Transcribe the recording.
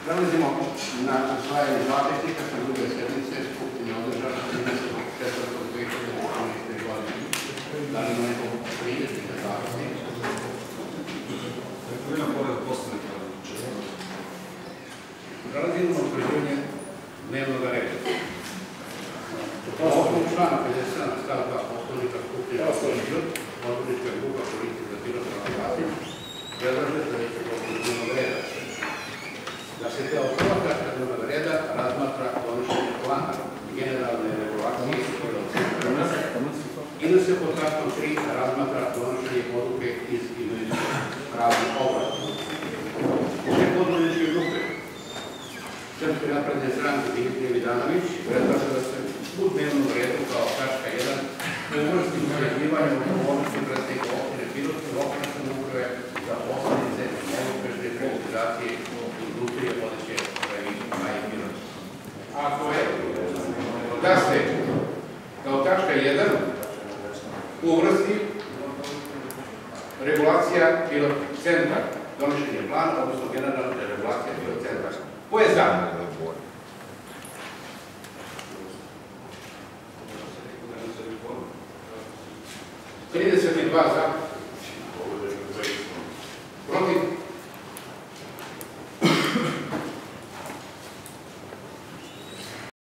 Prelazimo na usvajanje zapisnika sa druge sednice Skupštine održane 30.4.2018. godine. Da li ima nekog primjedbi na zapisnik? Prelazimo na utvrđivanje dnevnog reda. Po osnovu člana 57 stav 2 Poslovnika Skupštine odbornička grupa Koalicije za Miroslava Vasić predlaže sledećeg dnevnog reda. Da se kao prva tačka dnevnog reda razmatra donošenje plana generalne regulacije i da se pod tačkom 3 razmatra donošenje odluke iz imovinsko-pravne oblasti. Šef odborničke grupe Srpske napredne stranke Dimitrije Vidanović predlaže da se u dnevnom redu kao tačka 1 uvrsti uređivanje odgovornosti predsednika opštine Pirot i lokalne samouprave za posledice neuspešne privatizacije industrije vodeće Maje Pirot. Ako je da se kao tačka 1 uvrsti regulacija Pirot centra, donošenje plana, odnosno generalna regulacija Pirot centra. Ko je za?